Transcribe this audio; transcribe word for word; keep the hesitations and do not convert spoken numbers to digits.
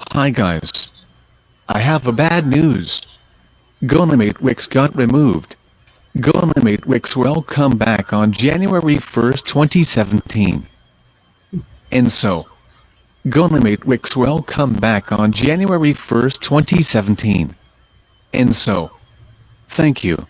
Hi guys. I have a bad news. goanimate Wix got removed. goanimate Wix will come back on January first, twenty seventeen. And so, goanimate Wix will come back on January first, twenty seventeen. And so, thank you.